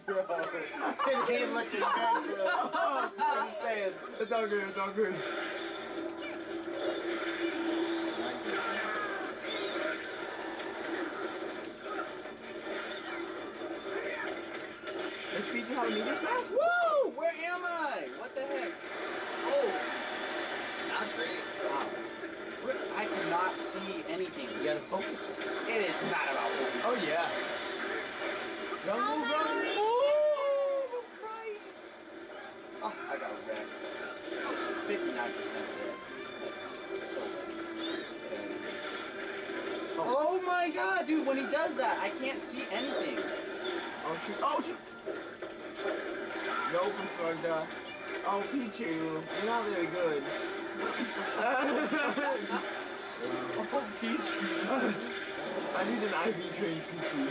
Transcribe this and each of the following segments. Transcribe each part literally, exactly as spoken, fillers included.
bro. It ain't looking good, bro. I'm saying. It's all good, it's all good. Let's teach you how to meet this smash. Woo! Where am I? What the heck? Oh! Not great. Wow. I cannot see anything. You gotta focus. It is not about focus. Oh yeah. Run, move, run, move. Oh, I'm crying. Oh, I got wrecked. Oh, so fifty-nine percent dead. That's, that's so bad. Oh. Oh my god, dude, when he does that, I can't see anything. Oh shoot, oh shoot. No, Perthrugda. Oh, Pichu, you're not very good. Oh, Pichu. I need an I V trained Pichu.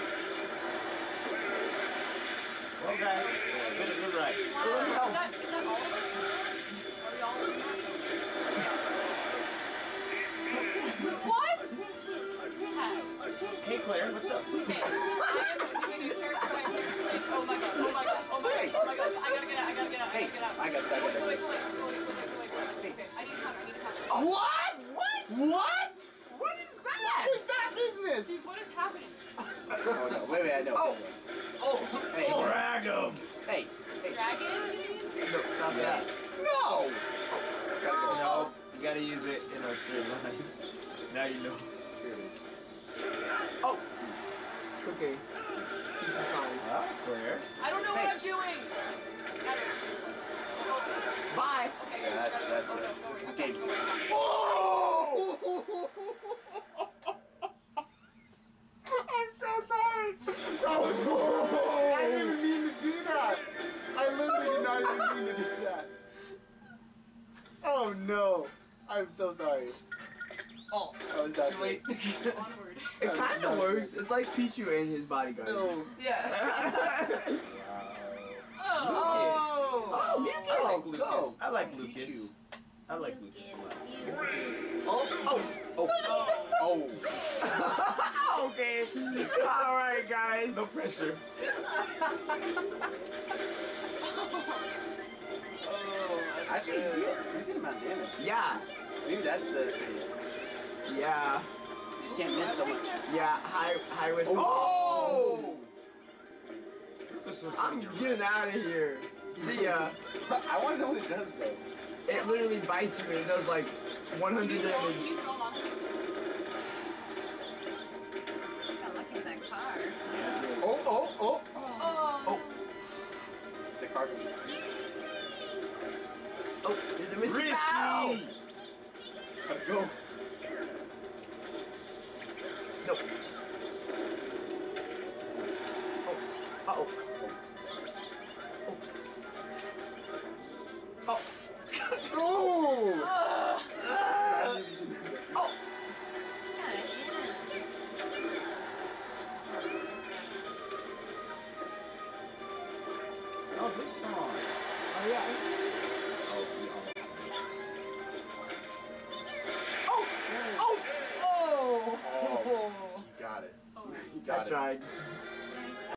Well, guys, good, good right. Wow. Is that, is that all of us? Are we all in that? What? Hey, Claire, what's up? Okay, I am doing a character by character. Like, oh my god, oh my god, oh my god, oh my god, I gotta get out, I gotta get out, I Hey, gotta get out. I got, I got, Go away, go away, go away, go away, go away, go away. Okay, I need time, I need time. What? What? What? What is that? What is that business? Dude, what is happening? Oh no, wait, wait, I know. Oh. Oh, Hey, oh, drag him. Hey, hey. Dragon? No, stop Yeah. that. No! Gotta go. No, you gotta use it in a straight line. Now you know. Here it is. Oh, it's okay. It's fine. Huh? Claire? I don't know Hey. what I'm doing! Got it. Okay. Bye. Okay, Yeah, that's, that's go, it. go, go, It's go, the game. go, go, go. Oh! I'm so sorry. That was horrible. I didn't even mean to do that. I literally did not even mean to do that. Oh no. I'm so sorry. Oh, That was not too late. Onward. It kind of works. It's like Pichu and his bodyguard. No. Yeah. Oh! Oh, Lucas. Oh, I like Lucas. go. I like Pichu. Lucas. I like Lucas a lot. Oh, Oh, Oh. Oh. Oh. okay. All right, guys. No pressure. Oh, that's Actually, good. You get a pretty good amount of damage. Yeah. Maybe that's the thing. Yeah. You just can't miss so much. Yeah. High, high risk. Oh! Oh! I'm getting out of here. See ya. I want to know what it does though. It literally bites you and it does like one hundred You throw, damage. you throw monsters. Got lucky with that car. Yeah. Oh, oh, oh. Oh! Oh. It's a card release. Oh, is it Mister Risky! Bow? Gotta go. No. Oh. Uh-oh. Oh. Oh. Oh! Uh, Oh. Oh, this song. Oh, yeah. Oh, yeah. Oh. Oh. oh! Oh, you got it. Oh. You I got it. tried.